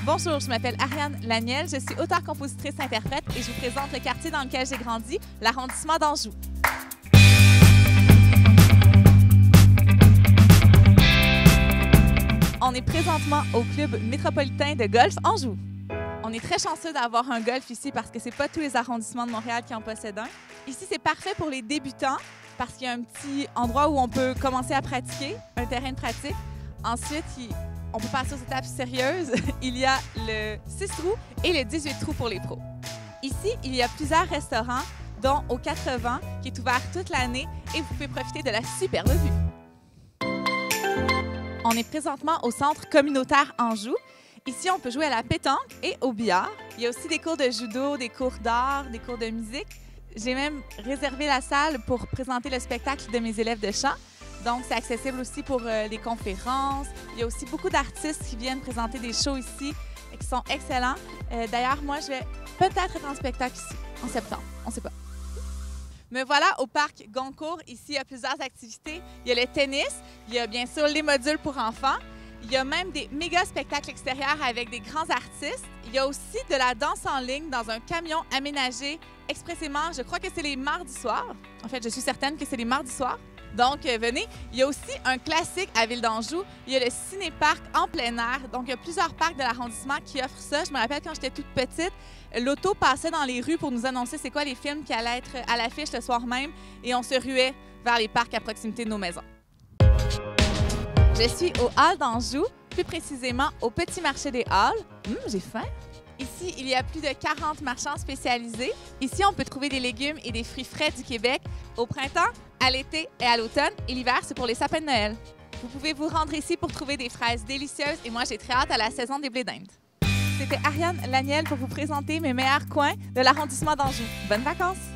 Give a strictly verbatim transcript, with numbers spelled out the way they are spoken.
Bonjour, je m'appelle Ariane Laniel, je suis auteure-compositrice-interprète et je vous présente le quartier dans lequel j'ai grandi, l'arrondissement d'Anjou. On est présentement au club métropolitain de golf Anjou. On est très chanceux d'avoir un golf ici parce que c'est pas tous les arrondissements de Montréal qui en possèdent un. Ici, c'est parfait pour les débutants parce qu'il y a un petit endroit où on peut commencer à pratiquer, un terrain de pratique. Ensuite, il, on peut passer aux étapes sérieuses. Il y a le six trous et le dix-huit trous pour les pros. Ici, il y a plusieurs restaurants, dont au quatre-vingts, qui est ouvert toute l'année et vous pouvez profiter de la superbe vue. On est présentement au centre communautaire Anjou. Ici, on peut jouer à la pétanque et au billard. Il y a aussi des cours de judo, des cours d'art, des cours de musique. J'ai même réservé la salle pour présenter le spectacle de mes élèves de chant. Donc, c'est accessible aussi pour euh, les conférences. Il y a aussi beaucoup d'artistes qui viennent présenter des shows ici et qui sont excellents. Euh, D'ailleurs, moi, je vais peut-être être en spectacle ici, en septembre. On ne sait pas. Me voilà au parc Goncourt. Ici, il y a plusieurs activités. Il y a le tennis, il y a bien sûr les modules pour enfants. Il y a même des méga spectacles extérieurs avec des grands artistes. Il y a aussi de la danse en ligne dans un camion aménagé expressément. Je crois que c'est les mardis soirs. En fait, je suis certaine que c'est les mardis soirs. Donc, euh, venez. Il y a aussi un classique à Ville d'Anjou. Il y a le ciné-parc en plein air. Donc, il y a plusieurs parcs de l'arrondissement qui offrent ça. Je me rappelle quand j'étais toute petite, l'auto passait dans les rues pour nous annoncer c'est quoi les films qui allaient être à l'affiche le soir même. Et on se ruait vers les parcs à proximité de nos maisons. Je suis au Hall d'Anjou, plus précisément au Petit Marché des Halles. Hum, j'ai faim! Ici, il y a plus de quarante marchands spécialisés. Ici, on peut trouver des légumes et des fruits frais du Québec au printemps, à l'été et à l'automne. Et l'hiver, c'est pour les sapins de Noël. Vous pouvez vous rendre ici pour trouver des fraises délicieuses et moi, j'ai très hâte à la saison des blés d'Inde. C'était Ariane Laniel pour vous présenter mes meilleurs coins de l'arrondissement d'Anjou. Bonnes vacances!